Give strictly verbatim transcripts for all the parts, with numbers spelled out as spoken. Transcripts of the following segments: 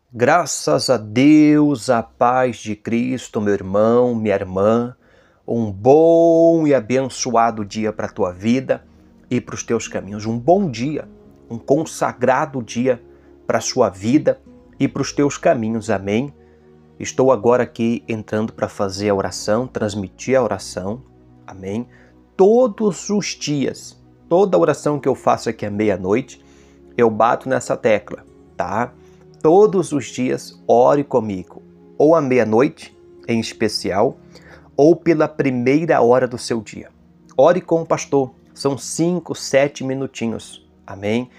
Graças a Deus, a paz de Cristo, meu irmão, minha irmã, um bom e abençoado dia para a tua vida e para os teus caminhos. Um bom dia, um consagrado dia para a sua vida e para os teus caminhos. Amém? Estou agora aqui entrando para fazer a oração, transmitir a oração. Amém? Todos os dias, toda a oração que eu faço aqui à meia-noite, eu bato nessa tecla, tá? Todos os dias, ore comigo, ou à meia-noite, em especial, ou pela primeira hora do seu dia. Ore com o pastor, são cinco, sete minutinhos, amém?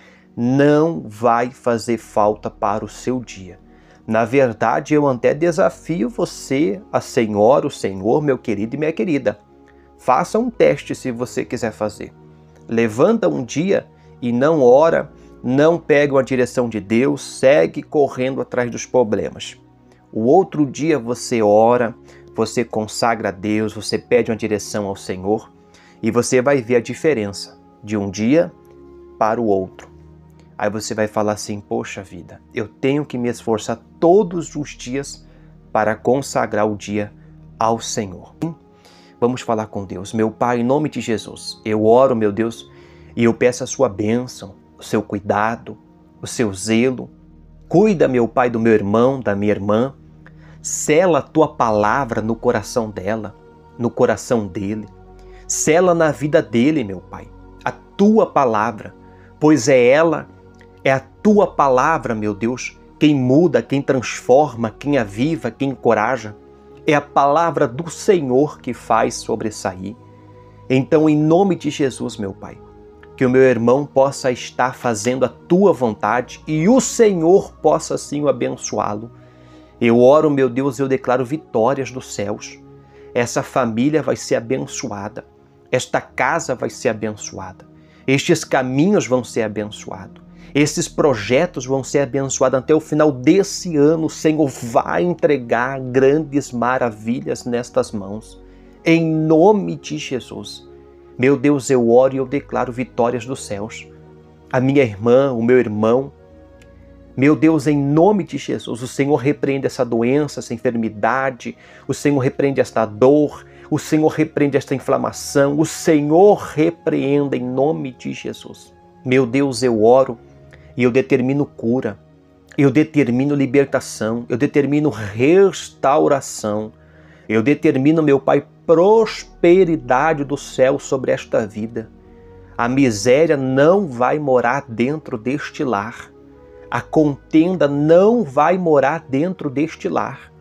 Não vai fazer falta para o seu dia. Na verdade, eu até desafio você, a senhora, o senhor, meu querido e minha querida. Faça um teste se você quiser fazer. Levanta um dia e não ora, não pega a direção de Deus, segue correndo atrás dos problemas. O outro dia você ora, você consagra a Deus, você pede uma direção ao Senhor e você vai ver a diferença de um dia para o outro. Aí você vai falar assim, poxa vida, eu tenho que me esforçar todos os dias para consagrar o dia ao Senhor. Vamos falar com Deus. Meu Pai, em nome de Jesus, eu oro, meu Deus, e eu peço a sua bênção, o seu cuidado, o seu zelo. Cuida, meu Pai, do meu irmão, da minha irmã. Sela a tua palavra no coração dela, no coração dele. Sela na vida dele, meu Pai, a tua palavra, pois é ela, é a tua palavra, meu Deus, quem muda, quem transforma, quem aviva, quem encoraja. É a palavra do Senhor que faz sobressair. Então, em nome de Jesus, meu Pai, que o meu irmão possa estar fazendo a tua vontade e o Senhor possa assim o abençoá-lo. Eu oro, meu Deus, eu declaro vitórias dos céus. Essa família vai ser abençoada. Esta casa vai ser abençoada. Estes caminhos vão ser abençoados. Esses projetos vão ser abençoados até o final desse ano. O Senhor vai entregar grandes maravilhas nestas mãos. Em nome de Jesus. Meu Deus, eu oro e eu declaro vitórias dos céus. A minha irmã, o meu irmão, meu Deus, em nome de Jesus, o Senhor repreende essa doença, essa enfermidade, o Senhor repreende esta dor, o Senhor repreende esta inflamação, o Senhor repreenda em nome de Jesus. Meu Deus, eu oro e eu determino cura, eu determino libertação, eu determino restauração, eu determino, meu Pai, prosperidade do céu sobre esta vida. A miséria não vai morar dentro deste lar. A contenda não vai morar dentro deste lar.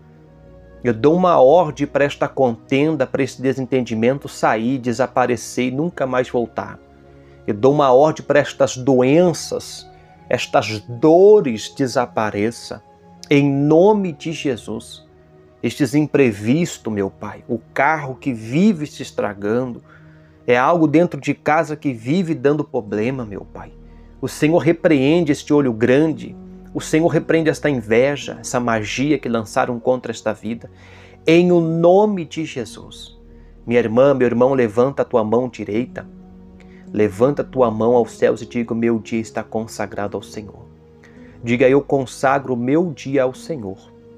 Eu dou uma ordem para esta contenda, para esse desentendimento sair, desaparecer e nunca mais voltar. Eu dou uma ordem para estas doenças, estas dores desapareça. Em nome de Jesus. Estes imprevistos, meu Pai, o carro que vive se estragando, é algo dentro de casa que vive dando problema, meu Pai. O Senhor repreende este olho grande, o Senhor repreende esta inveja, essa magia que lançaram contra esta vida, em o nome de Jesus. Minha irmã, meu irmão, levanta a tua mão direita, levanta a tua mão aos céus e diga, o meu dia está consagrado ao Senhor. Diga, eu consagro o meu dia ao Senhor.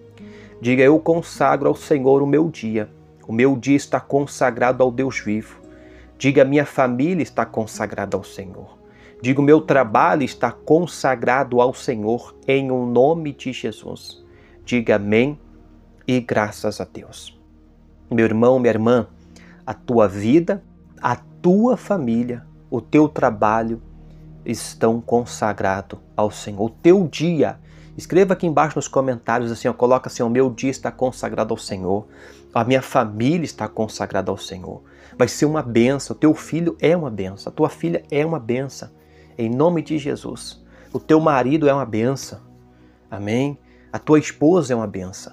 Diga, eu consagro ao Senhor o meu dia. O meu dia está consagrado ao Deus vivo. Diga, minha família está consagrada ao Senhor. Diga, o meu trabalho está consagrado ao Senhor, em o nome de Jesus. Diga amém e graças a Deus. Meu irmão, minha irmã, a tua vida, a tua família, o teu trabalho estão consagrados ao Senhor. O teu dia, escreva aqui embaixo nos comentários assim, ó, coloca assim, o meu dia está consagrado ao Senhor, a minha família está consagrada ao Senhor. Vai ser uma benção, o teu filho é uma benção, a tua filha é uma benção, em nome de Jesus. O teu marido é uma benção, amém? A tua esposa é uma benção.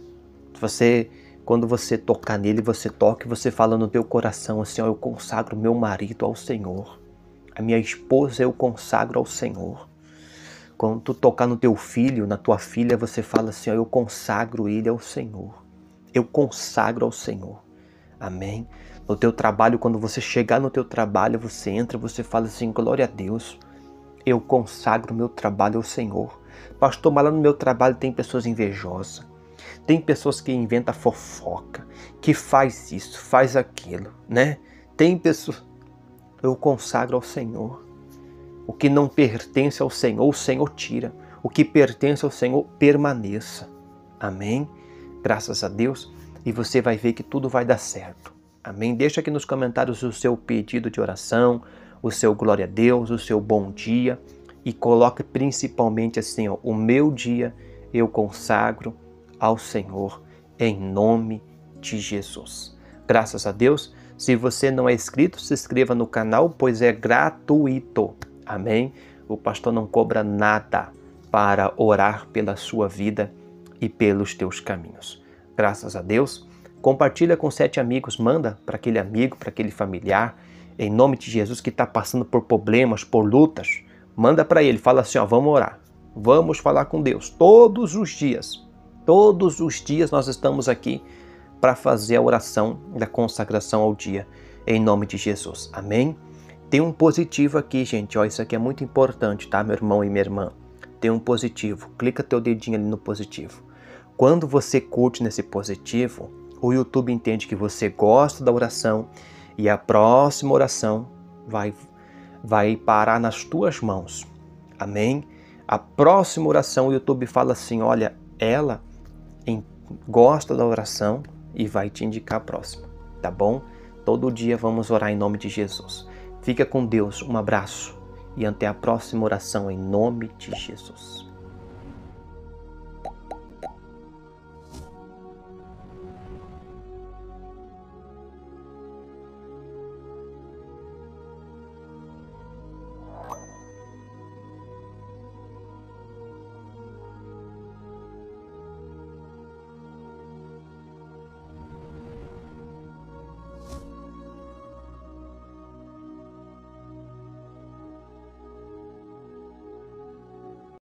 Você, quando você tocar nele, você toca e você fala no teu coração assim, ó, eu consagro meu marido ao Senhor. A minha esposa eu consagro ao Senhor. Quando tu tocar no teu filho, na tua filha, você fala assim, ó, eu consagro ele ao Senhor. Eu consagro ao Senhor. Amém? No teu trabalho, quando você chegar no teu trabalho, você entra e você fala assim, glória a Deus. Eu consagro meu trabalho ao Senhor. Pastor, mas lá no meu trabalho tem pessoas invejosas. Tem pessoas que inventam fofoca, que faz isso, faz aquilo, né? Tem pessoas... Eu consagro ao Senhor. O que não pertence ao Senhor, o Senhor tira. O que pertence ao Senhor, permaneça. Amém? Graças a Deus. E você vai ver que tudo vai dar certo. Amém? Deixa aqui nos comentários o seu pedido de oração, o seu glória a Deus, o seu bom dia. E coloque principalmente assim, ó, o meu dia eu consagro ao Senhor, em nome de Jesus. Graças a Deus. Se você não é inscrito, se inscreva no canal, pois é gratuito. Amém? O pastor não cobra nada para orar pela sua vida e pelos teus caminhos. Graças a Deus. Compartilha com sete amigos, manda para aquele amigo, para aquele familiar, em nome de Jesus, que está passando por problemas, por lutas. Manda para ele, fala assim, ó, vamos orar. Vamos falar com Deus todos os dias. Todos os dias nós estamos aqui para fazer a oração da consagração ao dia, em nome de Jesus. Amém? Tem um positivo aqui, gente. Ó, isso aqui é muito importante, tá, meu irmão e minha irmã? Tem um positivo. Clica teu dedinho ali no positivo. Quando você curte nesse positivo, o YouTube entende que você gosta da oração e a próxima oração vai, vai parar nas tuas mãos. Amém? A próxima oração, o YouTube fala assim, olha, ela em, gosta da oração e vai te indicar a próxima, tá bom? Todo dia vamos orar em nome de Jesus. Fica com Deus, um abraço e até a próxima oração em nome de Jesus.